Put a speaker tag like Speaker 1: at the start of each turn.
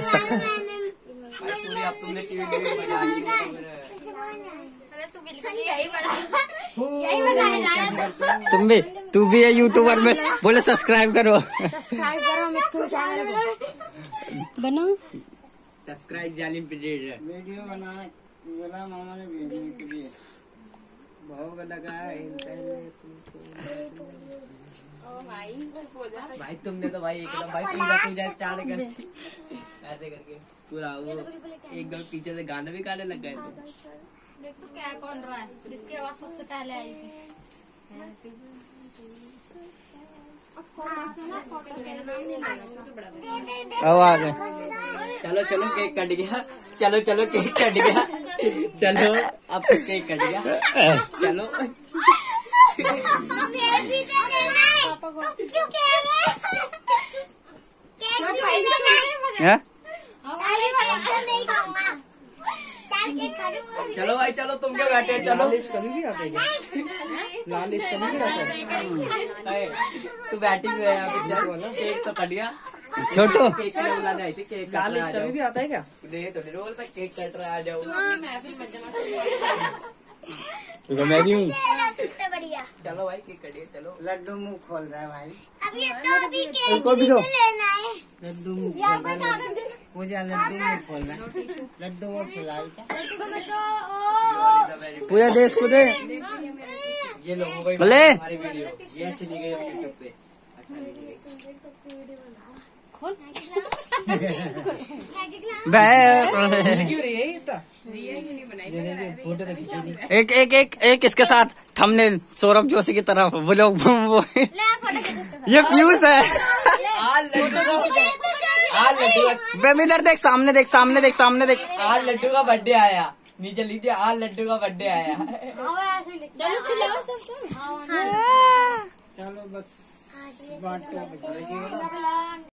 Speaker 1: Success.
Speaker 2: पूरी अब तुमने टीवी बजा ली।
Speaker 1: तू भी है यूट्यूबर में, बोले सब्सक्राइब करो।
Speaker 3: सब्सक्राइब करो मिथुन चैनल को बनो।
Speaker 2: सब्सक्राइब जालिम पीरियड
Speaker 4: वीडियो बनाना बोला मामा ने भेजने के लिए।
Speaker 2: बहुत लगा है भाई तुमने तो भाई एकदम भाई पूजा चाड़ कर ऐसे करके पूरा वो एकदम पीछे से गाने भी गाने लग गए थे।
Speaker 5: देख तो क्या कौन रहा है जिसकी आवाज सबसे पहले आई थी।
Speaker 1: अब आ गए।
Speaker 2: चलो चलो केक कट गया। चलो चलो केक कट गया। चलो अब केक कट गया। चलो चलो भाई चलो तुम क्या बैठे चलो।
Speaker 4: लालिश कभी भी आता है, लालिश कभी भी आता है।
Speaker 2: तू बैटिंग में केक तो कट गया।
Speaker 1: छोटू
Speaker 2: केक बुलाने आई थी। केक
Speaker 4: लालिश कभी भी आता है क्या?
Speaker 2: नहीं तो नहीं बोलता केक कट रहा है, आ जाओ।
Speaker 1: मैं भी हूँ।
Speaker 2: चलो भाई केक कटिए चलो।
Speaker 4: लड्डू मुंह खोल रहा है भाई।
Speaker 5: अब ये तो अभी केक
Speaker 4: उनको भी दो।
Speaker 5: लेना है।
Speaker 4: लड्डू मुंह
Speaker 5: यहाँ
Speaker 4: खोल
Speaker 5: पर
Speaker 4: रहा है।
Speaker 5: कागज दे।
Speaker 4: पूजा लड्डू मुंह खोल रहा है। लड्डू मुंह खिलाई क्या?
Speaker 1: पूजा दे इसको दे।
Speaker 2: ये लोगों को
Speaker 1: बोले।
Speaker 2: हमारी वीडियो ये चली गई यूट्यूब पे।
Speaker 4: क्यों रही है इतना? फोटो तो खींची नहीं।
Speaker 1: एक एक एक एक इसके साथ थंबनेल सौरभ जोशी की तरफ वो लोग वो
Speaker 5: ले फोटो खींच इसके
Speaker 1: ये फ्यूज है।
Speaker 2: आज लड्डू
Speaker 1: बेबी इधर देख, सामने देख, सामने देख, सामने देख।
Speaker 2: आज लड्डू का बर्थडे आया। नीचे लीजिए आज लड्डू का बर्थडे आया।
Speaker 4: चलो बस बात तो